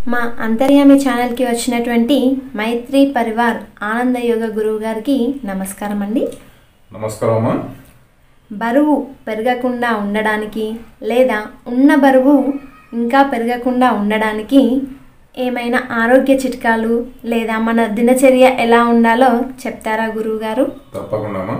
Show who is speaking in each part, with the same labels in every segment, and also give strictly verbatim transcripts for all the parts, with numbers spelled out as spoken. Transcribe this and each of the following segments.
Speaker 1: మా అంతర్యామి ఛానల్కి వచ్చినటువంటి మైత్రి పరివార్ ఆనంద యోగ గురువు గారికి నమస్కారం అండి.
Speaker 2: నమస్కారం అమ్మా.
Speaker 1: బరువు పెరగకుండా ఉండడానికి లేదా ఉన్న బరువు ఇంకా పెరగకుండా ఉండడానికి ఏమైనా ఆరోగ్య చిట్కాలు లేదా మన దినచర్య ఎలా ఉండాలో చెప్తారా గురువు గారు?
Speaker 2: తప్పకుండా అమ్మా.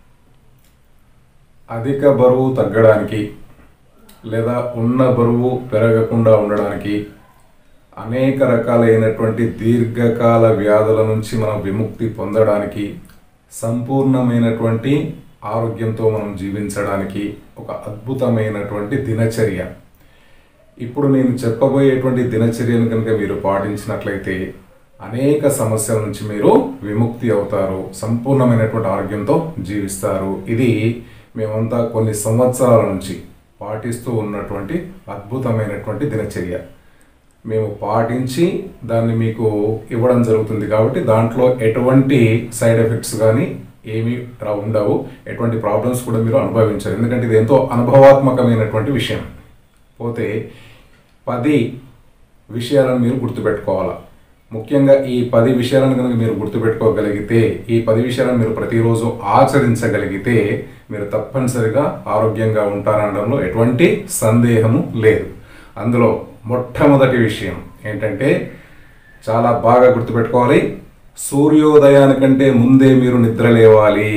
Speaker 2: అధిక బరువు తగ్గడానికి లేదా ఉన్న బరువు పెరగకుండా ఉండడానికి అనేక రకాలైనటువంటి దీర్ఘకాల వ్యాధుల నుంచి మనం విముక్తి పొందడానికి సంపూర్ణమైనటువంటి ఆరోగ్యంతో మనం జీవించడానికి ఒక అద్భుతమైనటువంటి దినచర్య. ఇప్పుడు నేను చెప్పబోయేటువంటి దినచర్యను కనుక మీరు పాటించినట్లయితే అనేక సమస్యల నుంచి మీరు విముక్తి అవుతారు, సంపూర్ణమైనటువంటి ఆరోగ్యంతో జీవిస్తారు. ఇది మేమంతా కొన్ని సంవత్సరాల నుంచి పాటిస్తూ ఉన్నటువంటి అద్భుతమైనటువంటి దినచర్య. మేము పాటించి దాన్ని మీకు ఇవ్వడం జరుగుతుంది కాబట్టి దాంట్లో ఎటువంటి సైడ్ ఎఫెక్ట్స్ కానీ ఏమీ ఉండవు, ఎటువంటి ప్రాబ్లమ్స్ కూడా మీరు అనుభవించరు. ఎందుకంటే ఇది ఎంతో అనుభవాత్మకమైనటువంటి విషయం. పోతే పది విషయాలను మీరు గుర్తుపెట్టుకోవాలా. ముఖ్యంగా ఈ పది విషయాలను కనుక మీరు గుర్తుపెట్టుకోగలిగితే, ఈ పది విషయాలను మీరు ప్రతిరోజు ఆచరించగలిగితే మీరు తప్పనిసరిగా ఆరోగ్యంగా ఉంటారనడంలో ఎటువంటి సందేహము లేదు. అందులో మొట్టమొదటి విషయం ఏంటంటే చాలా బాగా గుర్తుపెట్టుకోవాలి, సూర్యోదయానికంటే ముందే మీరు నిద్ర లేవాలి.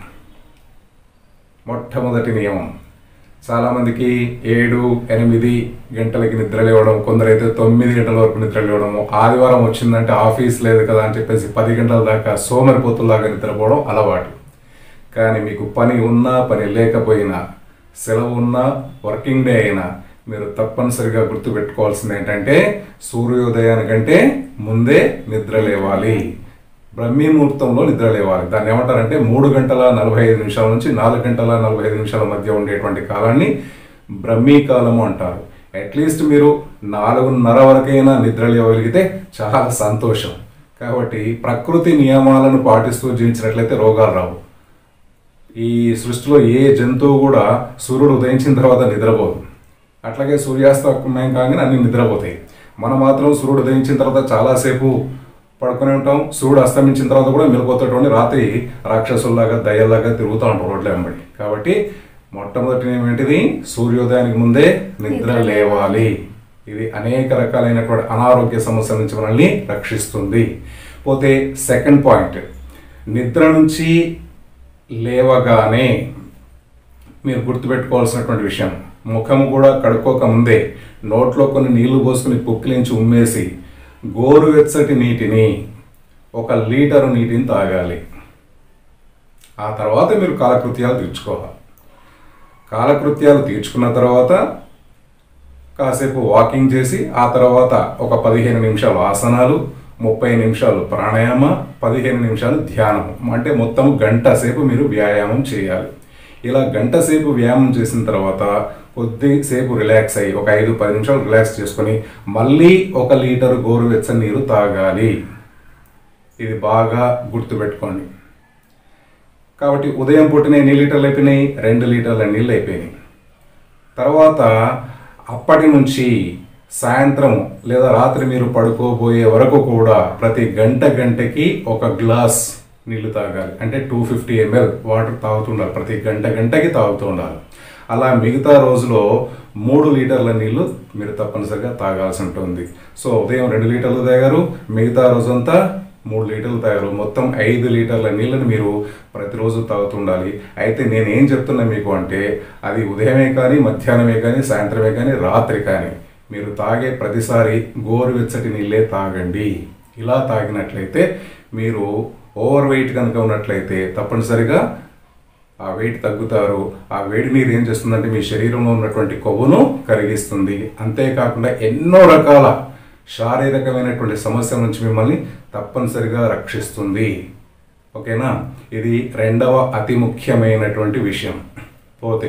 Speaker 2: మొట్టమొదటి నియమం. చాలామందికి ఏడు ఎనిమిది గంటలకి నిద్ర లేవడం, కొందరైతే తొమ్మిది గంటల వరకు నిద్ర లేవడము, ఆదివారం వచ్చిందంటే ఆఫీస్ లేదు కదా అని చెప్పేసి పది గంటల దాకా సోమరిపోతుల్లాగా నిద్రపోవడం అలవాటు. కానీ మీకు పని ఉన్నా పని లేకపోయినా, సెలవు ఉన్నా వర్కింగ్ డే అయినా మీరు తప్పనిసరిగా గుర్తుపెట్టుకోవాల్సింది ఏంటంటే సూర్యోదయానికంటే ముందే నిద్ర లేవాలి. బ్రహ్మీ ముహూర్తంలో నిద్ర లేవాలి. దాన్ని ఏమంటారంటే మూడు గంటల నలభై ఐదు నిమిషాల నుంచి నాలుగు గంటల నలభై ఐదు నిమిషాల మధ్య ఉండేటువంటి కాలాన్ని బ్రహ్మీ కాలము అంటారు. అట్లీస్ట్ మీరు నాలుగున్నర వరకైనా నిద్ర లేవగలిగితే చాలా సంతోషం. కాబట్టి ప్రకృతి నియమాలను పాటిస్తూ జీవించినట్లయితే రోగాలు రావు. ఈ సృష్టిలో ఏ జంతువు కూడా సూర్యుడు ఉదయించిన తర్వాత నిద్రపోదు. అట్లాగే సూర్యాస్తమయం కాగానే అన్ని నిద్రపోతాయి. మనం మాత్రం సూర్యుడు ఉదయించిన తర్వాత చాలాసేపు పడుకునే ఉంటాం, సూర్యుడు అస్తమించిన తర్వాత కూడా మెలుకువతోటి రాత్రి రాక్షసుల్లాగా దయ్యల్లాగా తిరుగుతూ ఉంటాం రోడ్ల వెంబడి. కాబట్టి మొట్టమొదటి ఏంటిది, సూర్యోదయానికి ముందే నిద్ర లేవాలి. ఇది అనేక రకాలైనటువంటి అనారోగ్య సమస్యల నుంచి మనల్ని రక్షిస్తుంది. పోతే సెకండ్ పాయింట్, నిద్ర నుంచి లేవగానే మీరు గుర్తుపెట్టుకోవాల్సినటువంటి విషయం, ముఖం కూడా కడుక్కోక ముందే నోట్లో కొన్ని నీళ్లు పోసుకుని పుక్కిలించి ఉమ్మేసి గోరువెచ్చటి నీటిని ఒక లీటరు నీటిని తాగాలి. ఆ తర్వాత మీరు కాలకృత్యాలు తీర్చుకోవాలి. కాలకృత్యాలు తీర్చుకున్న తర్వాత కాసేపు వాకింగ్ చేసి ఆ తర్వాత ఒక పదిహేను నిమిషాలు ఆసనాలు, ముప్పై నిమిషాలు ప్రాణాయామ, పదిహేను నిమిషాలు ధ్యానం, అంటే మొత్తం గంట సేపు మీరు వ్యాయామం చేయాలి. ఇలా గంట సేపు వ్యాయామం చేసిన తర్వాత కొద్దిసేపు రిలాక్స్ అయ్యి ఒక ఐదు పది నిమిషాలు రిలాక్స్ చేసుకొని మళ్ళీ ఒక లీటరు గోరువెచ్చని నీరు తాగాలి. ఇది బాగా గుర్తుపెట్టుకోండి. కాబట్టి ఉదయం పుట్టిన ఎన్ని లీటర్లు అయిపోయినాయి? రెండు లీటర్ల నీళ్ళు అయిపోయినాయి. తర్వాత అప్పటి నుంచి సాయంత్రం లేదా రాత్రి మీరు పడుకోబోయే వరకు కూడా ప్రతి గంట గంటకి ఒక గ్లాస్ నీళ్లు తాగాలి. అంటే టూ ఫిఫ్టీ ఎంఎల్ వాటర్ తాగుతూ ఉండాలి, ప్రతి గంట గంటకి తాగుతూ ఉండాలి. అలా మిగతా రోజులో మూడు లీటర్ల నీళ్లు మీరు తప్పనిసరిగా తాగాల్సి ఉంటుంది. సో ఉదయం రెండు లీటర్లు తాగారు, మిగతా రోజంతా మూడు లీటర్లు తాగారు, మొత్తం ఐదు లీటర్ల నీళ్ళని మీరు ప్రతిరోజు తాగుతుండాలి. అయితే నేనేం చెప్తున్నా మీకు అంటే అది ఉదయమే కానీ, మధ్యాహ్నమే కానీ, సాయంత్రమే కానీ, రాత్రి కానీ మీరు తాగే ప్రతిసారి గోరువెచ్చటి నీళ్ళే తాగండి. ఇలా తాగినట్లయితే మీరు ఓవర్ వెయిట్ కనుక ఉన్నట్లయితే తప్పనిసరిగా ఆ వెయిట్ తగ్గుతారు. ఆ వేడి నీరు ఏం చేస్తుందంటే మీ శరీరంలో ఉన్నటువంటి కొవ్వును కరిగిస్తుంది. అంతేకాకుండా ఎన్నో రకాల శారీరకమైనటువంటి సమస్యల నుంచి మిమ్మల్ని తప్పనిసరిగా రక్షిస్తుంది. ఓకేనా? ఇది రెండవ అతి ముఖ్యమైనటువంటి విషయం. పోతే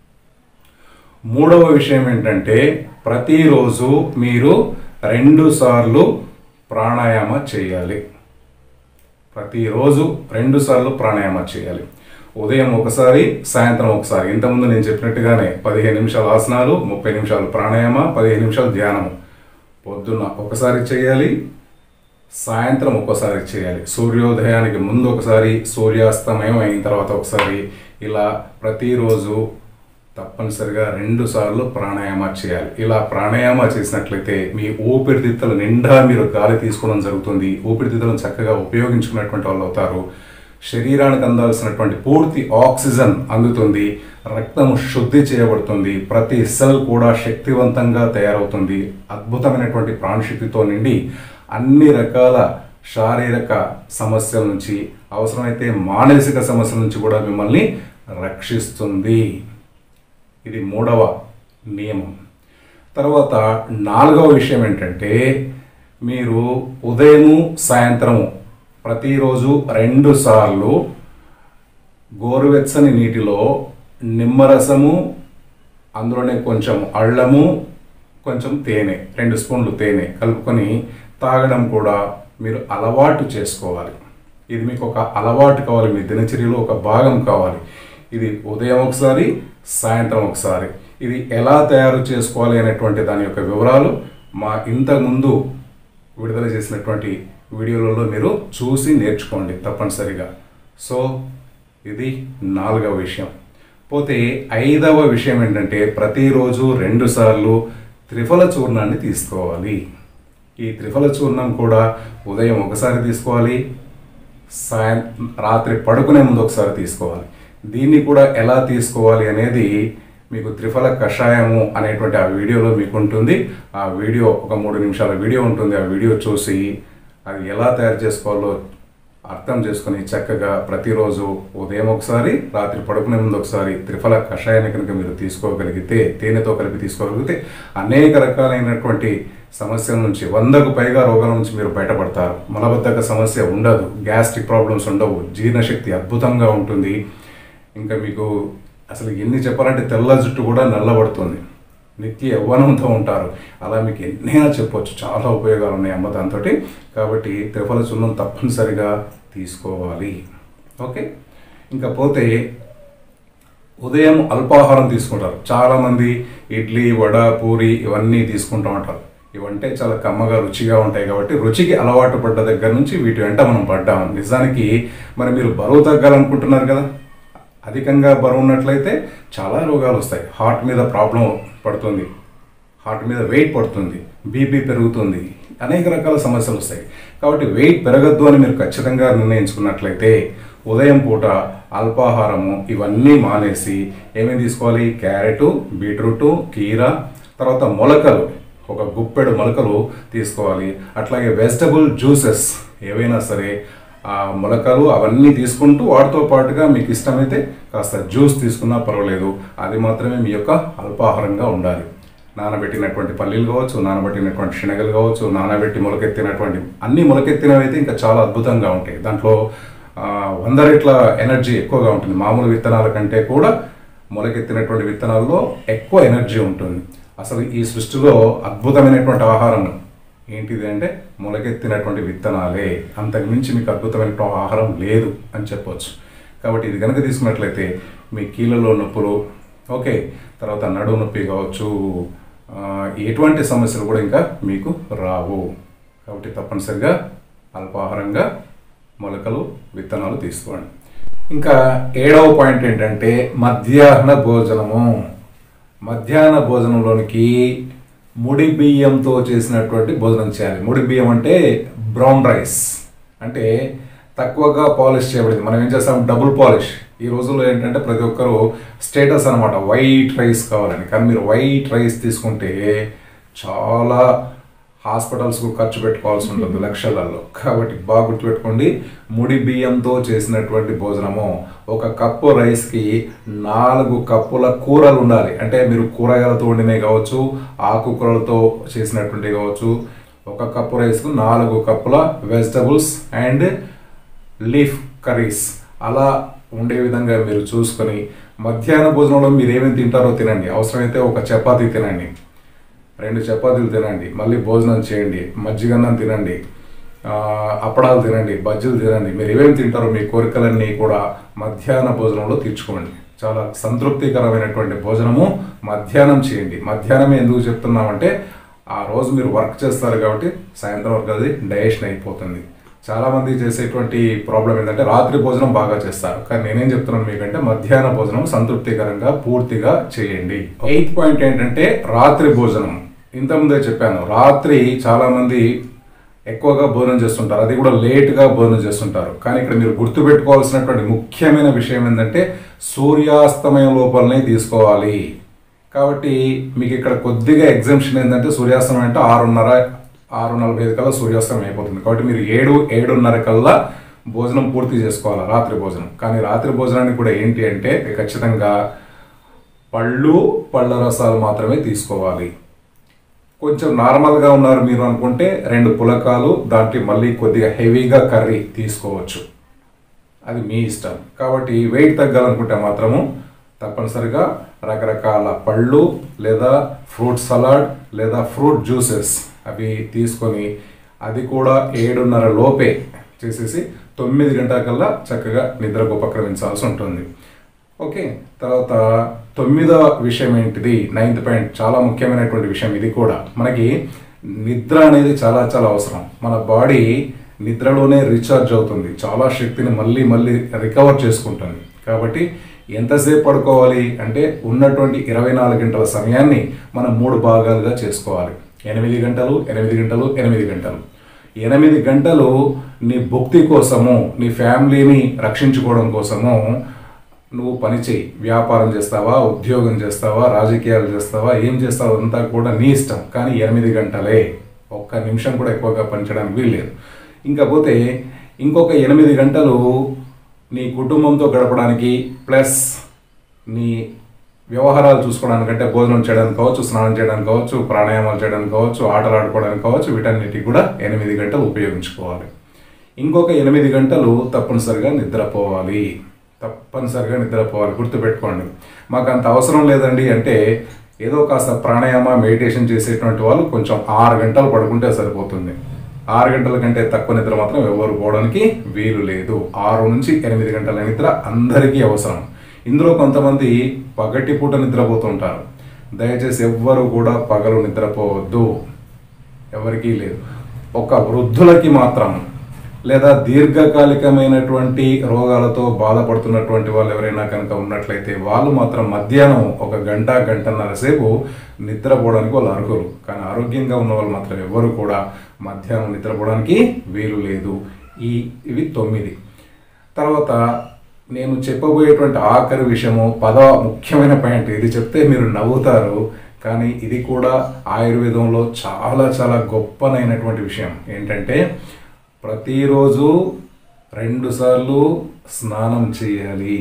Speaker 2: మూడవ విషయం ఏంటంటే ప్రతిరోజు మీరు రెండు సార్లు ప్రాణాయామ చేయాలి. ప్రతిరోజు రెండు సార్లు ప్రాణాయామ చేయాలి. ఉదయం ఒకసారి, సాయంత్రం ఒకసారి. ఇంతకుముందు నేను చెప్పినట్టుగానే పదిహేను నిమిషాలు ఆసనాలు, ముప్పై నిమిషాలు ప్రాణాయామ, పదిహేను నిమిషాలు ధ్యానము. పొద్దున్న ఒకసారి చేయాలి, సాయంత్రం ఒక్కసారి చేయాలి. సూర్యోదయానికి ముందు ఒకసారి, సూర్యాస్తమయం అయిన తర్వాత ఒకసారి, ఇలా ప్రతిరోజు తప్పనిసరిగా రెండు సార్లు ప్రాణాయామ చేయాలి. ఇలా ప్రాణాయామ చేసినట్లయితే మీ ఊపిరితిత్తుల నిండా మీరు గాలి తీసుకోవడం జరుగుతుంది. ఊపిరితిత్తులను చక్కగా ఉపయోగించుకున్నటువంటి వాళ్ళు అవుతారు. శరీరానికి అందాల్సినటువంటి పూర్తి ఆక్సిజన్ అందుతుంది. రక్తం శుద్ధి చేయబడుతుంది. ప్రతి సెల్ కూడా శక్తివంతంగా తయారవుతుంది. అద్భుతమైనటువంటి ప్రాణశక్తితో నిండి అన్ని రకాల శారీరక సమస్యల నుంచి, అవసరమైతే మానసిక సమస్యల నుంచి కూడా మిమ్మల్ని రక్షిస్తుంది. ఇది మూడవ నియమం. తర్వాత నాలుగవ విషయం ఏంటంటే, మీరు ఉదయము సాయంత్రము ప్రతిరోజు రెండు సార్లు గోరువెచ్చని నీటిలో నిమ్మరసము, అందులోనే కొంచెం అల్లము, కొంచెం తేనె, రెండు స్పూన్లు తేనె కలుపుకొని తాగడం కూడా మీరు అలవాటు చేసుకోవాలి. ఇది మీకు ఒక అలవాటు కావాలి, మీ దినచర్యలో ఒక భాగం కావాలి. ఇది ఉదయం ఒకసారి, సాయంత్రం ఒకసారి. ఇది ఎలా తయారు చేసుకోవాలి అనేటువంటి దాని యొక్క వివరాలు మా ఇంతకుముందు విడుదల చేసినటువంటి వీడియోలలో మీరు చూసి నేర్చుకోండి తప్పనిసరిగా. సో ఇది నాలుగవ విషయం. పోతే ఐదవ విషయం ఏంటంటే, ప్రతిరోజు రెండు సార్లు త్రిఫల చూర్ణాన్ని తీసుకోవాలి. ఈ త్రిఫల చూర్ణం కూడా ఉదయం ఒకసారి తీసుకోవాలి, సాయం రాత్రి పడుకునే ముందు ఒకసారి తీసుకోవాలి. దీన్ని కూడా ఎలా తీసుకోవాలి అనేది మీకు త్రిఫల కషాయము అనేటువంటి ఆ వీడియోలో మీకు ఉంటుంది. ఆ వీడియో ఒక మూడు నిమిషాల వీడియో ఉంటుంది. ఆ వీడియో చూసి అది ఎలా తయారు చేసుకోవాలో అర్థం చేసుకుని చక్కగా ప్రతిరోజు ఉదయం ఒకసారి, రాత్రి పడుకునే ముందు ఒకసారి త్రిఫల కషాయాన్ని కనుక మీరు తీసుకోగలిగితే, తేనెతో కలిపి తీసుకోగలిగితే అనేక రకాలైనటువంటి సమస్యల నుంచి, వందకు పైగా రోగాల నుంచి మీరు బయటపడతారు. మలబద్ధక సమస్య ఉండదు, గ్యాస్ట్రిక్ ప్రాబ్లమ్స్ ఉండవు, జీర్ణశక్తి అద్భుతంగా ఉంటుంది. ఇంకా మీకు అసలు ఎన్ని చెప్పాలంటే తెల్ల జుట్టు కూడా నల్లబడుతుంది, నిత్య యవ్వనంతో ఉంటారు. అలా మీకు ఎన్నైనా చెప్పొచ్చు, చాలా ఉపయోగాలు ఉన్నాయి అమ్మ దాంతో. కాబట్టి త్రిఫల చూర్ణం తప్పనిసరిగా తీసుకోవాలి. ఓకే, ఇంకా పోతే ఉదయం అల్పాహారం తీసుకుంటారు చాలామంది. ఇడ్లీ, వడ, పూరి ఇవన్నీ తీసుకుంటూ ఉంటారు. ఇవంటే చాలా కమ్మగా రుచిగా ఉంటాయి కాబట్టి రుచికి అలవాటు పడ్డ దగ్గర నుంచి వీటి వెంట మనం పడ్డాము. నిజానికి మరి మీరు బరువు తగ్గాలనుకుంటున్నారు కదా, అధికంగా బరువు ఉన్నట్లయితే చాలా రోగాలు వస్తాయి. హార్ట్ మీద ప్రాబ్లం పడుతుంది, హార్ట్ మీద వెయిట్ పడుతుంది, బీపీ పెరుగుతుంది, అనేక రకాల సమస్యలు వస్తాయి. కాబట్టి వెయిట్ పెరగద్దు అని మీరు ఖచ్చితంగా నిర్ణయించుకున్నట్లయితే ఉదయం పూట అల్పాహారము ఇవన్నీ మానేసి ఏమేమి తీసుకోవాలి? క్యారెట్, బీట్రూట్, కీరా, తర్వాత మొలకలు, ఒక గుప్పెడు మొలకలు తీసుకోవాలి. అట్లాగే వెజిటబుల్ జ్యూసెస్ ఏవైనా సరే ఆ మొలకలు అవన్నీ తీసుకుంటూ వాటితో పాటుగా మీకు ఇష్టమైతే కాస్త జ్యూస్ తీసుకున్నా పర్వాలేదు. అది మాత్రమే మీ యొక్క అల్పాహారంగా ఉండాలి. నానబెట్టినటువంటి పల్లీలు కావచ్చు, నానబెట్టినటువంటి శనగలు కావచ్చు, నానబెట్టి మొలకెత్తినటువంటి అన్ని మొలకెత్తినవి అయితే ఇంకా చాలా అద్భుతంగా ఉంటాయి. దాంట్లో వంద రెట్ల ఎనర్జీ ఎక్కువగా ఉంటుంది. మామూలు విత్తనాల కంటే కూడా మొలకెత్తినటువంటి విత్తనాల్లో ఎక్కువ ఎనర్జీ ఉంటుంది. అసలు ఈ సృష్టిలో అద్భుతమైనటువంటి ఆహారం ఏంటిది అంటే మొలకెత్తినటువంటి విత్తనాలే. అంతకు మించి మీకు అద్భుతమైనటువంటి ఆహారం లేదు అని చెప్పవచ్చు. కాబట్టి ఇది కనుక తీసుకున్నట్లయితే మీ కీళ్ళలో నొప్పులు, ఓకే, తర్వాత నడుము నొప్పి కావచ్చు, ఎటువంటి సమస్యలు కూడా ఇంకా మీకు రావు. కాబట్టి తప్పనిసరిగా అల్పాహారంగా మొలకలు, విత్తనాలు తీసుకోండి. ఇంకా ఏడవ పాయింట్ ఏంటంటే మధ్యాహ్న భోజనము. మధ్యాహ్న భోజనంలోనికి ముడి బియ్యంతో చేసినటువంటి భోజనం చేయాలి. ముడి బియ్యం అంటే బ్రౌన్ రైస్, అంటే తక్కువగా పాలిష్ చేయబడింది. మనం ఏం చేస్తాం? Double polish. ఈ రోజుల్లో ఏంటంటే ప్రతి ఒక్కరు స్టేటస్ అనమాట, వైట్ రైస్ కావాలని. కానీ మీరు వైట్ రైస్ తీసుకుంటే చాలా హాస్పిటల్స్కు ఖర్చు పెట్టుకోవాల్సి ఉంటుంది లక్షలలో. కాబట్టి బాగా గుర్తుపెట్టుకోండి, ముడి బియ్యంతో చేసినటువంటి భోజనము. ఒక కప్పు రైస్కి నాలుగు కప్పుల కూరలు ఉండాలి. అంటే మీరు కూరగాయలతో వండినవి కావచ్చు, ఆకుకూరలతో చేసినటువంటి కావచ్చు. ఒక కప్పు రైస్కు నాలుగు కప్పుల వెజిటబుల్స్ అండ్ లీఫ్ కర్రీస్ అలా ఉండే విధంగా మీరు చూసుకొని మధ్యాహ్న భోజనంలో మీరు ఏమేమి తింటారో తినండి. అవసరమైతే ఒక చపాతీ తినండి, రెండు చపాతీలు తినండి, మళ్ళీ భోజనం చేయండి, మజ్జిగన్నం తినండి, అప్పడాలు తినండి, బజ్జీలు తినండి. మీరు ఏమేమి తింటారో మీ కోరికలన్నీ కూడా మధ్యాహ్న భోజనంలో తీర్చుకోండి. చాలా సంతృప్తికరమైనటువంటి భోజనము మధ్యాహ్నం చేయండి. మధ్యాహ్నమే ఎందుకు చెప్తున్నామంటే ఆ రోజు మీరు వర్క్ చేస్తారు కాబట్టి సాయంత్రం వరకు అది డైజెషన్ అయిపోతుంది. చాలామంది చేసేటువంటి ప్రాబ్లం ఏంటంటే రాత్రి భోజనం బాగా చేస్తారు, కానీ నేనేం చెప్తున్నాను మీకంటే మధ్యాహ్న భోజనం సంతృప్తికరంగా పూర్తిగా చేయండి. ఎయిత్ పాయింట్ ఏంటంటే రాత్రి భోజనం. ఇంతకుముందే చెప్పాను, రాత్రి చాలామంది ఎక్కువగా భోజనం చేస్తుంటారు, అది కూడా లేట్గా భోజనం చేస్తుంటారు. కానీ ఇక్కడ మీరు గుర్తుపెట్టుకోవాల్సినటువంటి ముఖ్యమైన విషయం ఏంటంటే సూర్యాస్తమయం లోపలనే తీసుకోవాలి. కాబట్టి మీకు ఇక్కడ కొద్దిగా ఎగ్జామ్షన్ ఏంటంటే సూర్యాస్తమయం అంటే ఆరున్నర ఆరు నలభై ఐదు కల్లా సూర్యాస్తమయం అయిపోతుంది. కాబట్టి మీరు ఏడు ఏడున్నర కల్లా భోజనం పూర్తి చేసుకోవాలి రాత్రి భోజనం. కానీ రాత్రి భోజనానికి కూడా ఏంటి అంటే ఖచ్చితంగా పళ్ళు పళ్ళ రసాలు మాత్రమే తీసుకోవాలి. కొంచెం నార్మల్గా ఉన్నారు మీరు అనుకుంటే రెండు పులకాలు దాంట్లో మళ్ళీ కొద్దిగా హెవీగా కర్రీ తీసుకోవచ్చు, అది మీ ఇష్టం. కాబట్టి వెయిట్ తగ్గాలనుకుంటే మాత్రము తప్పనిసరిగా రకరకాల పళ్ళు లేదా ఫ్రూట్ సలాడ్ లేదా ఫ్రూట్ జ్యూసెస్ అవి తీసుకొని అది కూడా ఏడున్నర లోపే చేసేసి తొమ్మిది గంటల కల్లా చక్కగా నిద్రకు ఉపక్రమించాల్సి ఉంటుంది. ఓకే, తర్వాత తొమ్మిదో విషయం ఏంటిది, నైన్త్ పాయింట్, చాలా ముఖ్యమైనటువంటి విషయం ఇది కూడా. మనకి నిద్ర అనేది చాలా చాలా అవసరం. మన బాడీ నిద్రలోనే రీఛార్జ్ అవుతుంది, చాలా శక్తిని మళ్ళీ మళ్ళీ రికవర్ చేసుకుంటుంది. కాబట్టి ఎంతసేపు పడుకోవాలి అంటే ఉన్నటువంటి ఇరవై నాలుగు గంటల సమయాన్ని మనం మూడు భాగాలుగా చేసుకోవాలి. ఎనిమిది గంటలు ఎనిమిది గంటలు ఎనిమిది గంటలు ఎనిమిది గంటలు నీ భుక్తి కోసము, నీ ఫ్యామిలీని రక్షించుకోవడం కోసము నువ్వు పని చేయి. వ్యాపారం చేస్తావా, ఉద్యోగం చేస్తావా, రాజకీయాలు చేస్తావా, ఏం చేస్తావో అంతా కూడా నీ ఇష్టం. కానీ ఎనిమిది గంటలే, ఒక్క నిమిషం కూడా ఎక్కువగా పనిచేయడానికి వీల్లేదు. ఇంకా పోతే ఇంకొక ఎనిమిది గంటలు నీ కుటుంబంతో గడపడానికి ప్లస్ నీ వ్యవహారాలు చూసుకోవడానికంటే భోజనం చేయడానికి కావచ్చు, స్నానం చేయడానికి కావచ్చు, ప్రాణాయామాలు చేయడానికి కావచ్చు, ఆటలు ఆడుకోవడానికి కావచ్చు, వీటన్నిటికి కూడా ఎనిమిది గంటలు ఉపయోగించుకోవాలి. ఇంకొక ఎనిమిది గంటలు తప్పనిసరిగా నిద్రపోవాలి, తప్పనిసరిగా నిద్రపోవాలి. గుర్తుపెట్టుకోండి. మాకు అంత అవసరం లేదండి అంటే ఏదో కాస్త ప్రాణాయామ మెడిటేషన్ చేసేటువంటి వాళ్ళు కొంచెం ఆరు గంటలు పడుకుంటే సరిపోతుంది. ఆరు గంటల కంటే తక్కువ నిద్ర మాత్రం ఎవరు పోవడానికి వీలు లేదు. ఆరు నుంచి ఎనిమిది గంటల నిద్ర అందరికీ అవసరం. ఇందులో కొంతమంది పగటిపూట నిద్రపోతుంటారు. దయచేసి ఎవ్వరు కూడా పగలు నిద్రపోవద్దు, ఎవరికీ లేదు. ఒక వృద్ధులకి మాత్రం లేదా దీర్ఘకాలికమైనటువంటి రోగాలతో బాధపడుతున్నటువంటి వాళ్ళు ఎవరైనా కనుక ఉన్నట్లయితే వాళ్ళు మాత్రం మధ్యాహ్నం ఒక గంట గంటన్నర సేపు నిద్రపోవడానికి వాళ్ళు అర్హులు. కానీ ఆరోగ్యంగా ఉన్న వాళ్ళు మాత్రం ఎవరు కూడా మధ్యాహ్నం నిద్రపోవడానికి వీలు లేదు. ఈ ఇవి తొమ్మిది. తర్వాత నేను చెప్పబోయేటువంటి ఆఖరి విషయము పద ముఖ్యమైన పాయింట్. ఇది చెప్తే మీరు నవ్వుతారు, కానీ ఇది కూడా ఆయుర్వేదంలో చాలా చాలా గొప్పనైనటువంటి విషయం. ఏంటంటే ప్రతిరోజు రెండుసార్లు స్నానం చేయాలి.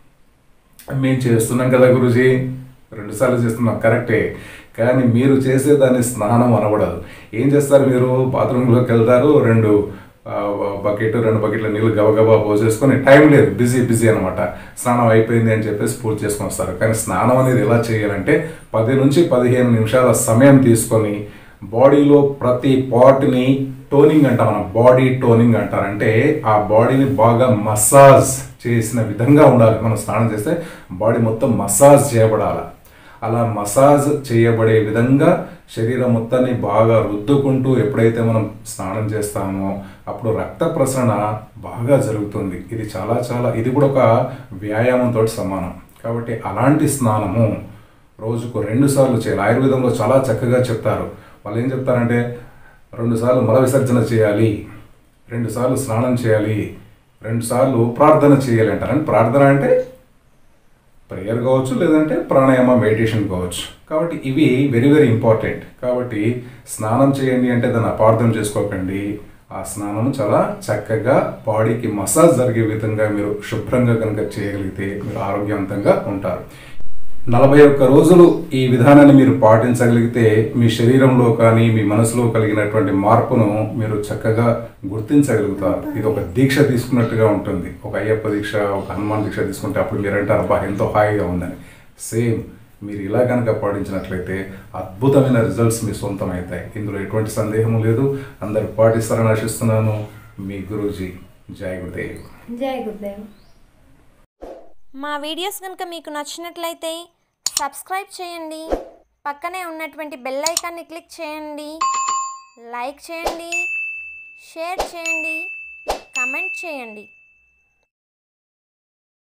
Speaker 2: మేము చేస్తున్నాం కదా గురూజీ, రెండుసార్లు చేస్తున్నాం, కరెక్టే. కానీ మీరు చేసేదాన్ని స్నానం అనబడదు. ఏం చేస్తారు మీరు? బాత్రూంలోకి వెళ్తారు, రెండు బకెట్ రెండు బకెట్ల నీళ్ళు గబగబా పోసేసుకొని, టైం లేదు, బిజీ బిజీ అనమాట, స్నానం అయిపోయింది అని చెప్పేసి పూర్తి చేసుకొని వస్తారు. కానీ స్నానం అనేది ఎలా చేయాలంటే పది నుంచి పదిహేను నిమిషాల సమయం తీసుకొని బాడీలో ప్రతి పార్ట్ని టోనింగ్ అంటాం మనం, బాడీ టోనింగ్ అంటారంటే ఆ బాడీని బాగా మసాజ్ చేసిన విధంగా ఉండాలి. మనం స్నానం చేస్తే బాడీ మొత్తం మసాజ్ చేయబడాలి. అలా మసాజ్ చేయబడే విధంగా శరీరం మొత్తాన్ని బాగా రుద్దుకుంటూ ఎప్పుడైతే మనం స్నానం చేస్తామో అప్పుడు రక్త ప్రసరణ బాగా జరుగుతుంది. ఇది చాలా చాలా ఇది కూడా ఒక వ్యాయామంతో సమానం. కాబట్టి అలాంటి స్నానము రోజుకు రెండు సార్లు చేయాలి. ఆయుర్వేదంలో చాలా చక్కగా చెప్తారు. వాళ్ళు ఏం చెప్తారంటే రెండుసార్లు మల విసర్జన చేయాలి, రెండుసార్లు స్నానం చేయాలి, రెండుసార్లు ప్రార్థన చేయాలి అంటారు. అంటే ప్రార్థన అంటే ప్రేయర్ కావచ్చు, లేదంటే ప్రాణాయామ మెడిటేషన్ కావచ్చు. కాబట్టి ఇవి వెరీ వెరీ ఇంపార్టెంట్. కాబట్టి స్నానం చేయండి అంటే దాన్ని అపార్థం చేసుకోకండి. ఆ స్నానం చాలా చక్కగా బాడీకి మసాజ్ జరిగే విధంగా మీరు శుభ్రంగా కనుక చేయగలిగితే మీరు ఆరోగ్యవంతంగా ఉంటారు. నలభై ఒక్క రోజులు ఈ విధానాన్ని మీరు పాటించగలిగితే మీ శరీరంలో కానీ మీ మనసులో కలిగినటువంటి మార్పును మీరు చక్కగా గుర్తించగలుగుతారు. ఇది ఒక దీక్ష తీసుకున్నట్టుగా ఉంటుంది. ఒక అయ్యప్ప దీక్ష, ఒక హనుమాన్ దీక్ష తీసుకుంటే అప్పుడు మీరు అంటారు అబ్బా ఎంతో హాయిగా ఉందని. సేమ్ మీరు ఇలా కనుక పాటించినట్లయితే అద్భుతమైన రిజల్ట్స్ మీ సొంతం అవుతాయి. ఇందులో ఎటువంటి సందేహం లేదు. అందరూ పాటిస్తారని ఆశిస్తున్నాను. మీ గురూజీ. జై గురుదేవ్.
Speaker 1: జై గురుదేవ్.
Speaker 3: మా వీడియోస్ కనుక మీకు నచ్చినట్లయితే సబ్స్క్రైబ్ చేయండి,
Speaker 1: పక్కనే ఉన్నటువంటి బెల్ ఐకాన్ని క్లిక్ చేయండి, లైక్ చేయండి, షేర్ చేయండి, కమెంట్ చేయండి.